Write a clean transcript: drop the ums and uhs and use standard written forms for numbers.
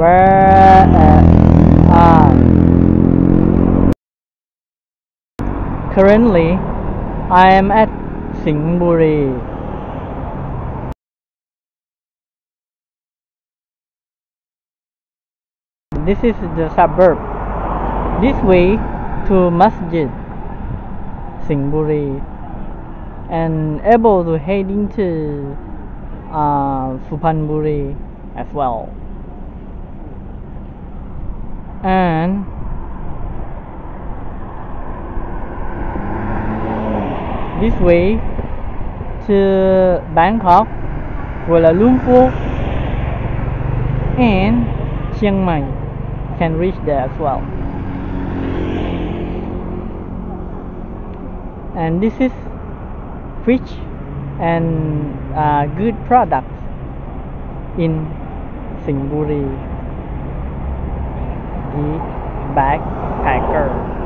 where we are. Currently, I am at Singburi. This is the suburb. This way to Masjid Singburi, and able to head into Suphanburi as well. And this way to Bangkok, Kuala Lumpur, and Chiang Mai can reach there as well. And this is fish and good products in Singburi, the backpacker.